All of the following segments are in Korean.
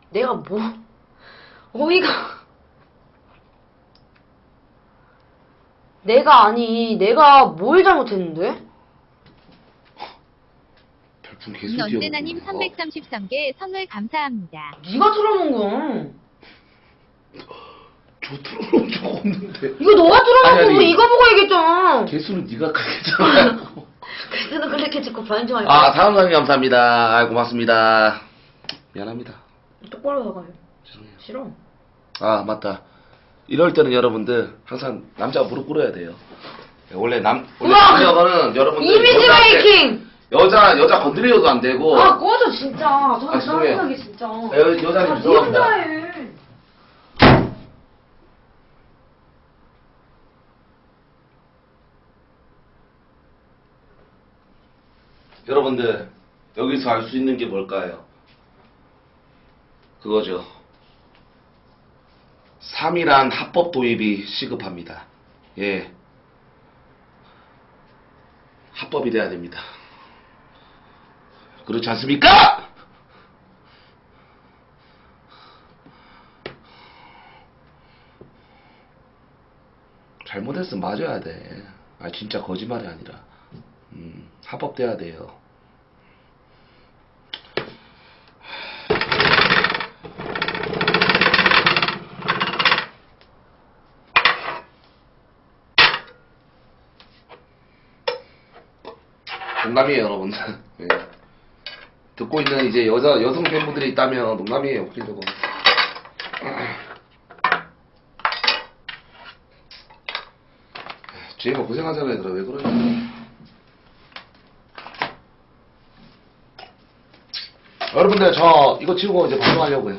내가 뭐 어이가 내가 뭘 잘못했는데? 별풍 개수 언제나님 333개 선물 감사합니다. 네가 틀어놓은 거야. 저 틀어놓은 적 없는데. 이거 너가 틀어놓고 아니. 이거 보고 얘기했잖아. 개수는 네가 가겠잖아. 그래도 그렇게 찍고 반지 말고. 아, 사랑님 감사합니다. 아, 고맙습니다. 미안합니다. 똑바로 나가요. 죄송해요. 싫어. 아, 맞다. 이럴 때는 여러분들 항상 남자가 무릎 꿇어야 돼요. 원래 우와! 남녀는 여러분들 이미지 메이킹. 여자 건드려도 안 되고. 아 꺼져 진짜. 저는 죄송해요. 짜증나게 진짜. 여자는 네 죄송합니다. 혼자 해. 여러분들 여기서 알 수 있는 게 뭘까요? 그거죠. 3일한 합법 도입이 시급합니다. 예. 합법이 돼야 됩니다. 그렇지 않습니까? 잘못했으면 맞아야 돼. 아, 진짜 거짓말이 아니라. 합법돼야 돼요. 농담이에요, 여러분들. 예. 듣고 있는 이제 여성 팬분들이 있다면 농담이에요, 웃기려고. 쟤가 고생하잖아요, 얘들아. 왜 그러냐. 여러분들, 저 이거 치우고 이제 방송하려고요.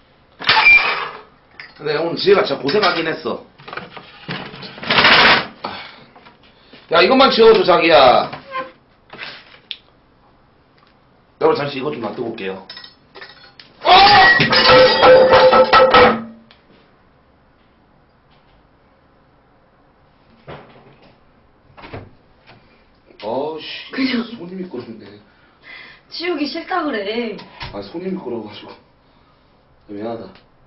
근데 오늘 지혜가 진짜 고생하긴 했어. 야, 이것만 치워줘, 자기야. 여러분, 잠시 이것 좀 놔두고 올게요. 어우씨, 그냥- 손이 미끄럽네. 치우기 싫다 그래. 아, 손이 미끄러워가지고. 미안하다.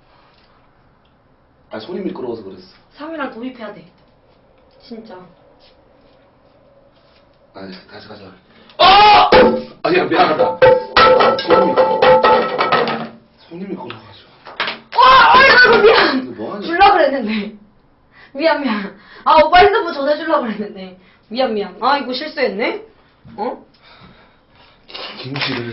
아, 손이 미끄러워서 그랬어. 3일날 도입해야 돼. 진짜. 아니, 다시 가자. 아! 아니야, 미안하다. 손이 미끄러워가지고. 아이고 미안. 이거 뭐하냐? 줄라 그랬는데. 미안. 아 오빠 핸드폰 전해줄라 그랬는데. 미안. 아 이거 실수했네. 어? 김치를.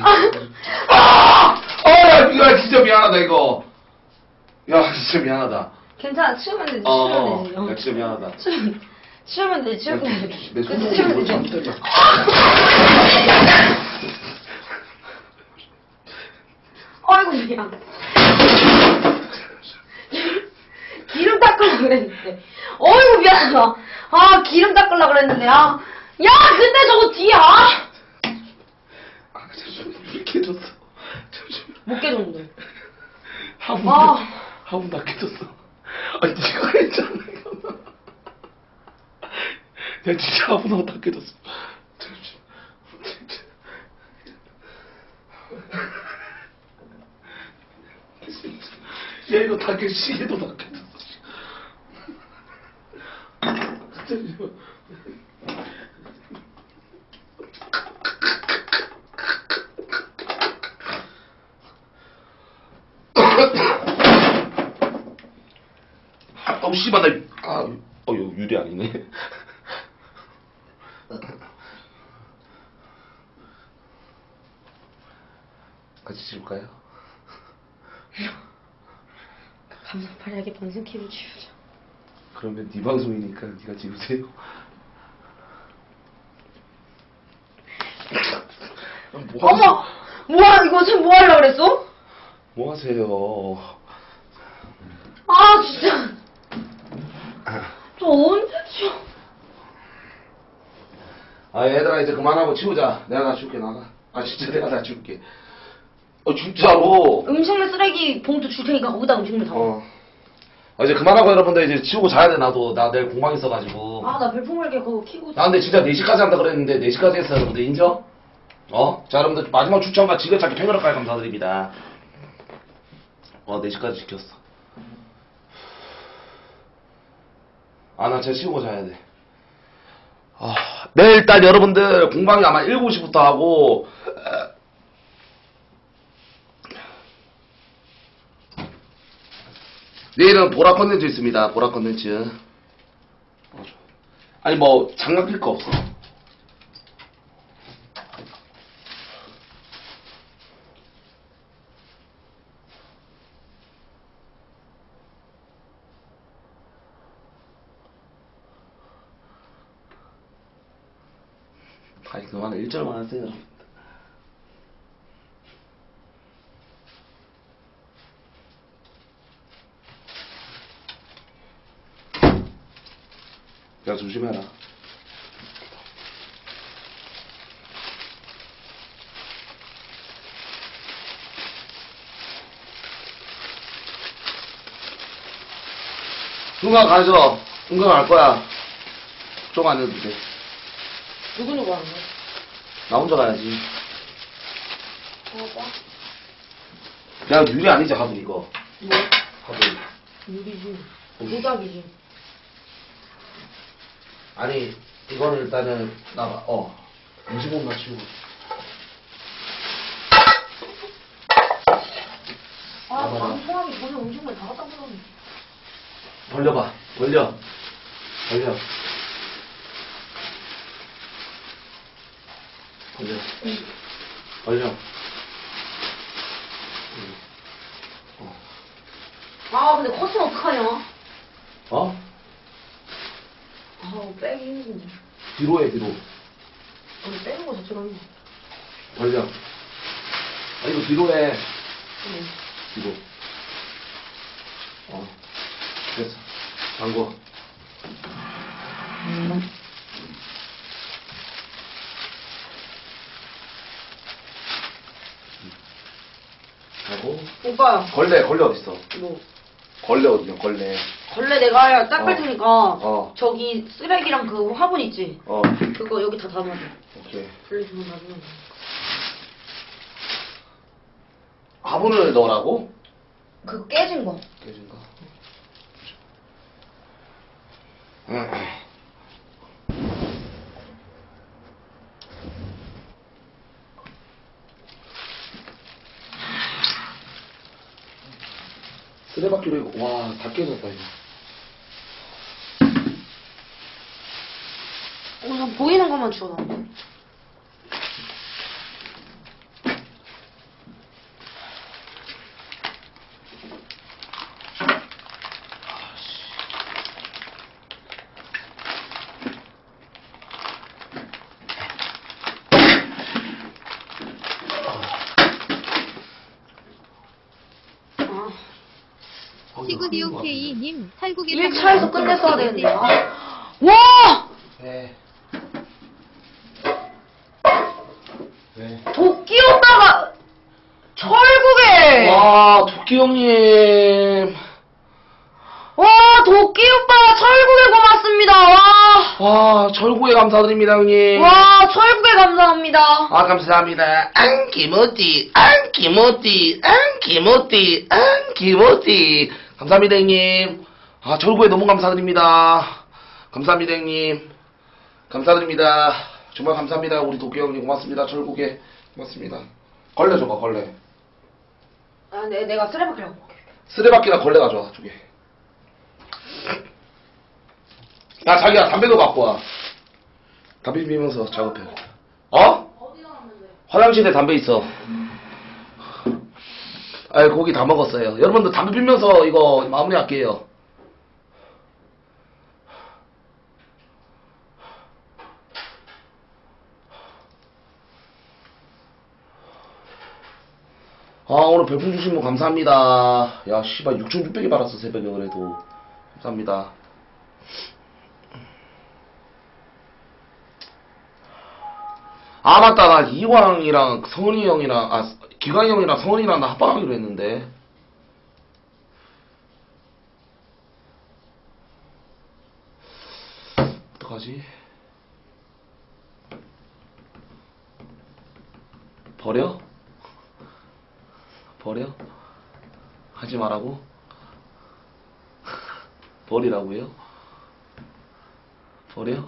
야, 이거 진짜 미안하다, 이거. 야, 진짜 미안하다. 괜찮아. 치우면 되지. 치우면 되지. 야, 진짜 미안하다. 치우면 되지. 치우면 되지. 내 손으로 치우면 뭘 되지. 잘못했냐. 아이고 미안. 기름 닦으려 그랬는데. 어이구 미안하다. 아 기름 닦으려 그랬는데. 아. 야 근데 저거 뒤야. 아, 잠시만, 왜 깨졌어? 잠시만. 못 깨졌는데. 화분, 아. 화분 다 깨졌어. 아니, 니가 했잖아, 이거. 야, 진짜 화분 다 깨졌어. 잠시만. 야, 이거 다 깨, 시계도 다 깨졌어. 잠시만. 아우, 씨발, 이거 유리 아니네. 같이 찍을까요? 감사팔하게 방송 키고 치우자. 그러면 네 방송이니까 네가 찍으세요. 어머! 뭐야, 이거 지금 뭐 하려고 그랬어? 뭐 하세요? 아, 진짜. 저 언제 치워? 아, 얘들아, 이제 그만하고 치우자. 내가 다 줄게, 나가. 아, 진짜 내가 다 줄게. 진짜로. 음식물 쓰레기 봉투 줄 테니까 거기다 음식물 담아. 이제 그만하고 여러분들 이제 치우고 자야 돼, 나도. 나 내일 공방 있어가지고. 아, 나 별풍 벌게 그거 키고. 나 근데 진짜 4시까지 한다 그랬는데 4시까지 했어요, 여러분들. 인정? 자, 여러분들 마지막 추천과 지긋찾기 팬클럽까지 감사드립니다. 4시까지 지켰어. 나 진짜 쉬고 자야 돼. 내일 일단 여러분들 공방이 아마 7시부터 하고, 내일은 보라 컨텐츠 있습니다. 보라 컨텐츠. 아니 뭐 장난 필 거 없어. 아니 그만 1절만 하세요. 야 조심해라. 응가 가죠. 응가 갈 거야. 걱정 안 해도 돼. 누구 하는 거야? 나 혼자 가야지. 나? 야 유리 아니지 화분 이거. 뭐? 화분. 유리지. 도자기지. 아니 이거는 일단은 나가. 음식물만 치우고. 방송하기 전에 음식물 다 갖다 버렸네. 벌려봐. 벌려. 벌려. 벌려. 벌려. 근데 커튼 어떡하냐? 빼기 힘든데. 뒤로 해 뒤로. 아니, 빼는 거 자체가 힘들어. 벌려. 이거 뒤로 해. 응. 뒤로. 됐어. 잠궈. 하고. 오빠. 걸레 어딨어? 뭐? 걸레 어디냐, 걸레. 걸레 내가 닦을 테니까 어. 저기 쓰레기랑 그 화분 있지? 어. 그거 여기 다 담아줘. 오케이. 분리수거 놔두면 돼. 화분을 넣으라고? 그 깨진 거. 깨진 거. 쓰레받기로 이거, 와, 다 깨졌다, 이거. 우선 보이는 것만 주워 놔. 시구디오케이님 설국에 1차에서 끝냈어야 되는데. 와! 네. 네. 도끼 오빠가 철국에! 와, 도끼 형님. 와, 도끼 오빠가 철국에 고맙습니다. 와, 절구에 감사드립니다, 형님. 와, 철국에 감사합니다. 감사합니다. 안기모띠, 안기모띠, 안기모띠, 안기모띠. 감사합니다, 형님. 절구에 너무 감사드립니다. 감사합니다, 형님. 감사드립니다. 정말 감사합니다. 우리 도끼 형님 고맙습니다. 절구에 고맙습니다. 걸레 줘봐, 걸레. 내가 쓰레받기라고 볼게. 쓰레받기나 걸레 가져와, 두 개. 야, 자기야, 담배도 갖고 와. 담배 피면서 작업해. 어디 나왔는데? 화장실에 담배 있어. 거기 다 먹었어요. 여러분들 담배 피면서 이거 마무리할게요. 오늘 별풍 주신 분 감사합니다. 야, 씨발, 6,600개 받았어, 새벽에, 그래도. 감사합니다. 맞다. 나 이광이랑 성은이 형이랑, 기광이 형이랑 성은이랑 나 합방하기로 했는데. 어떡하지? 버려? 버려? 하지 말라고? 버리라고요? 버려?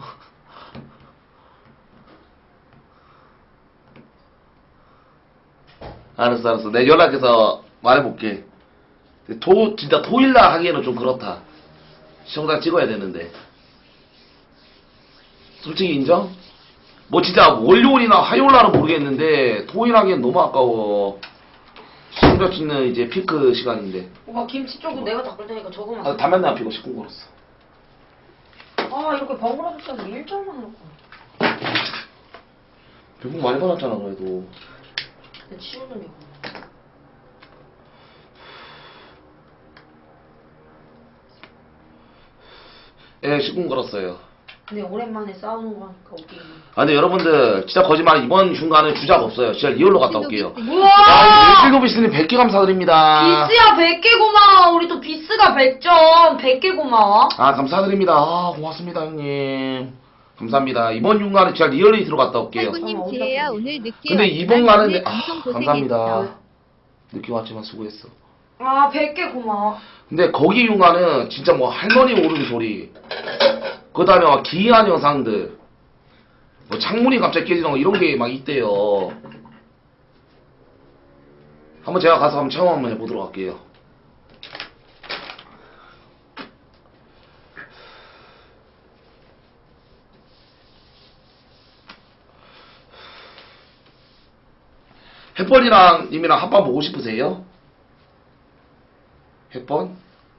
알았어. 내 연락해서 말해볼게. 진짜 토일날 하기에는 좀 그렇다. 시청자 찍어야 되는데. 솔직히 인정? 뭐 진짜 월요일이나 화요일날은 모르겠는데 토일 하기엔 너무 아까워. 시청자 찍는 이제 피크 시간인데. 오빠 김치 쪽은 내가 닦을 테니까 저거만. 아, 담배 안 피고 식군 걸었어. 아 이렇게 번거롭게 일절만 해놓고. 배분 많이 받았잖아 그래도. 근데 치우는 게. 예, 식군 걸었어요. 근데 오랜만에 싸우는 거 하니까 웃기네. 아 근데 여러분들 진짜 거짓말 이번 중간에 주작 없어요. 진짜 리얼로 갔다 올게요. 우와! 야, 일일노비스님 100개 감사드립니다. 비스야 100개 고마워. 우리 또 비스가 100점. 100개 고마워. 아 감사드립니다. 아 고맙습니다 형님. 감사합니다. 이번 중간에 진짜 리얼리티로 갔다 올게요. 팔구님 지혜야 오늘 늦게 근데 왔지만 이번 가는데 오늘 방송 고생했어. 감사합니다. 늦게 왔지만 수고했어. 아 100개 고마워. 근데 거기 중간은 진짜 뭐 할머니 오르는 소리, 그 다음에 막 기이한 영상들, 뭐 창문이 갑자기 깨지는 거 이런 게 막 있대요. 한번 제가 가서 한번 체험 한번 해보도록 할게요. 햇번이랑 님이랑 합방 보고 싶으세요? 햇번?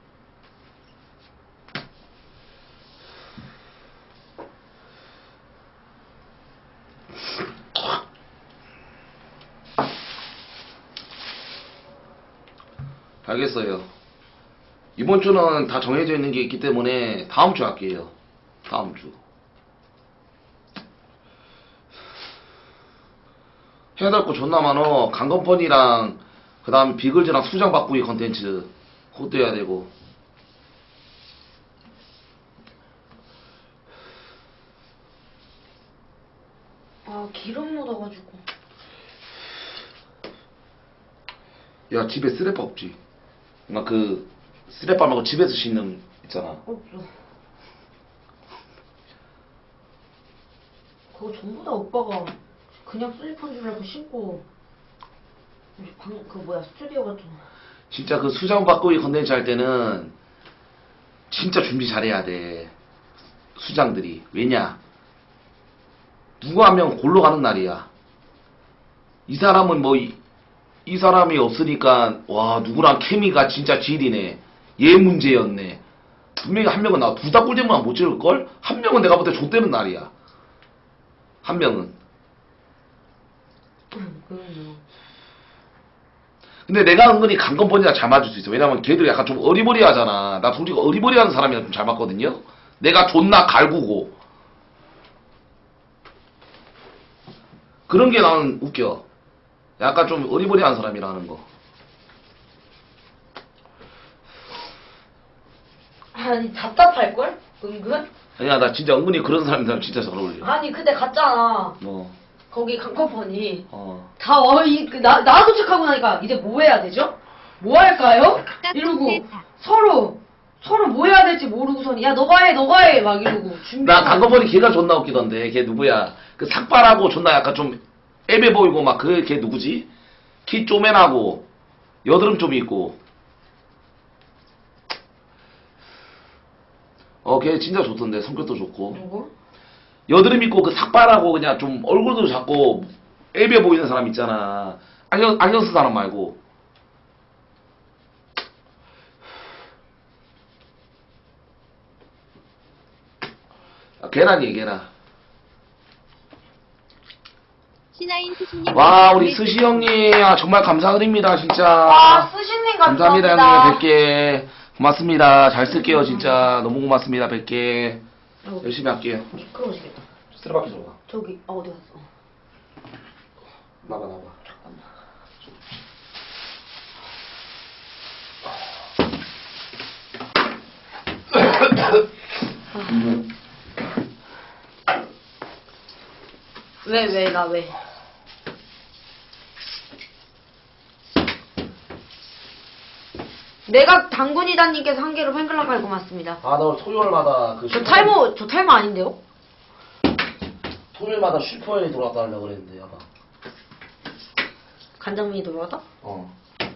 알겠어요. 이번 주는 다 정해져 있는 게 있기 때문에 다음 주 할게요. 다음 주. 해야 될 거 존나 많어. 강건펀이랑 그 다음 비글즈랑 수장 바꾸기 컨텐츠 그것도 해야 되고. 아 기름 묻어가지고. 야 집에 쓰레빠 없지? 막 그 쓰레빠 말고 집에서 씻는 있잖아. 없어. 그거 전부 다 오빠가 그냥 슬리퍼인 줄 알고 신고 그 뭐야 스튜디오 갔잖아. 진짜 그 수장 바꾸기 컨텐츠 할 때는 진짜 준비 잘해야 돼. 수장들이. 왜냐? 누구 한 명 골로 가는 날이야. 이 사람은 뭐 이 사람이 없으니까 와 누구랑 케미가 진짜 질이네. 얘 문제였네. 분명히 한 명은 나 둘 다 꿀잼만 못 찍을걸? 한 명은 내가 볼 때 좆되는 날이야. 한 명은. 그럼요. 근데 내가 은근히 강건번이랑 잘 맞을 수 있어. 왜냐면 걔들이 약간 좀 어리버리하잖아. 나 솔직히 어리버리하는 사람이랑 좀 잘 맞거든요. 내가 존나 갈구고. 그런 게 나는 웃겨. 약간 좀 어리버리한 사람이라는 거. 아니 답답할걸? 은근? 아니야 나 진짜 은근히 그런 사람이랑 진짜 잘 어울려. 아니 근데 갔잖아. 뭐. 거기 강커퍼니 어. 다 나 도착하고 나니까 이제 뭐 해야 되죠? 뭐 할까요? 이러고 서로 뭐 해야 될지 모르고선 야 너가 해 막 이러고 준비. 나 강건번이 걔가 존나 웃기던데. 걔 누구야? 그 삭발하고 존나 약간 좀 애매 보이고 막 걔 누구지? 키 쪼맨하고 여드름 좀 있고. 걔 진짜 좋던데. 성격도 좋고. 누구? 여드름 있고 그 삭발하고 그냥 좀 얼굴도 작고 애매 보이는 사람 있잖아. 안경 쓴 사람 말고. 걔라니 걔라. 신하인 스시님 와 우리 스시 형님 정말 감사드립니다 진짜. 와 스시님 감사합니다 감사합니다. 형님 100개 고맙습니다. 잘 쓸게요 진짜. 너무 고맙습니다 100개. 열심히 할게요. 미끄러우시겠다. 쓰레받기 줘봐. 저기 어디 갔어? 나가. 잠깐만. 왜 나 왜? 내가 당군이다님께서 한 개로 팬클럽 갈 고맙습니다. 아, 나 토요일마다 저 탈모 아닌데요? 토요일마다 슈퍼에 돌아왔다 하려고 그랬는데, 야봐. 간장면이 돌아가다? 어.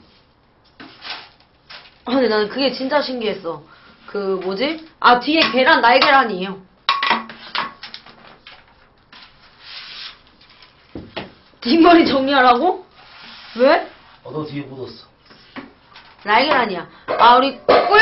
아, 근데 나는 그게 진짜 신기했어. 그 뭐지? 아, 뒤에 계란 날계란이에요. 뒷머리 정리하라고? 왜? 너 뒤에 묻었어. 날계란이야. 아, 우리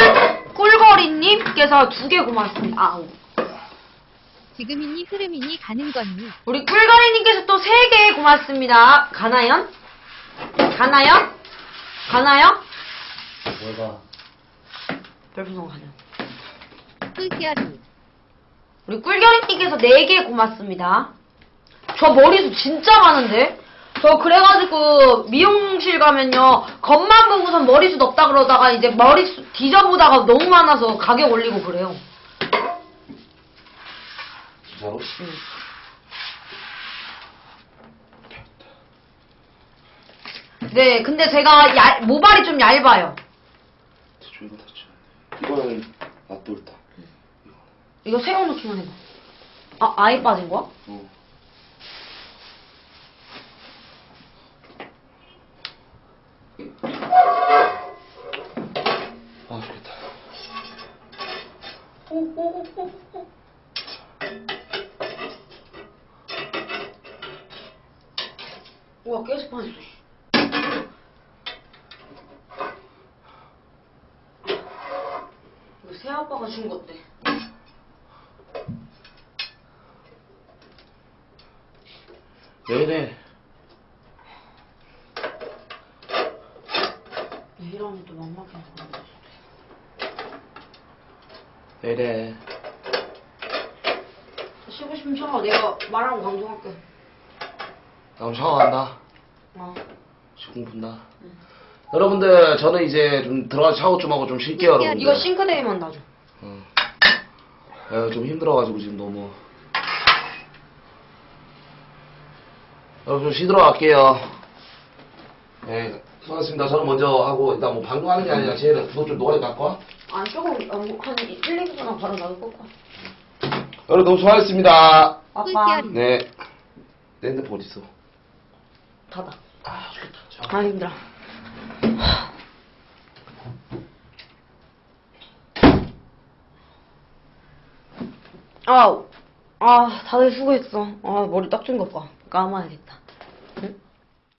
꿀거리님께서 2개 고맙습니다. 아우. 지금이니 흐름이니 가는 거니. 우리 꿀거리님께서 또 3개 고맙습니다. 가나요? 가나요? 가나요? 뭐가? 별풍선 가죠. 꿀결이. 우리 꿀결이님께서 4개 고맙습니다. 저 머리숱 진짜 많은데? 저 그래가지고 미용실 가면요 겉만 보고선 머리숱 없다 그러다가 이제 머리숱 뒤져보다가 너무 많아서 가격 올리고 그래요. 진짜로? 응. 네, 근데 제가 모발이 좀 얇아요. 대충 이거 대충. 이거는 놔둘다. 이거 세워놓기만 해봐. 아, 아예 빠진 거야? 어. 아, 좋겠다. 오. 우와, 게시판 있어. 이거 새아빠가 준 건데. 왜 이래? 내일하면 또 막막해. 왜 이래? 쉬고 싶으면 쉬어. 내가 말하고 방송할게. 나 오늘 샤워 간다. 어. 식공 푼다. 여러분들, 저는 이제 좀 들어가서 샤워 좀 하고 좀 쉴게요, 여러분들. 이거 싱크대에만 놔줘. 좀 힘들어가지고 지금 너무. 여러분 좀 쉬도록 할게요. 네, 수고하셨습니다. 저는 먼저 하고 일단 뭐 방송하는 게 아니라 쟤는 그것 좀 노가리 깎고 와. 아, 조금 한 1, 2분만 바로 나도 꺾어. 여러분 너무 수고하셨습니다. 아빠. 꿀결이. 네. 내 핸드폰 어딨어? 닫아. 아, 좋겠다. 아, 힘들어. 다들 수고했어. 머리 딱 준 것 봐. 감아야겠다. 응?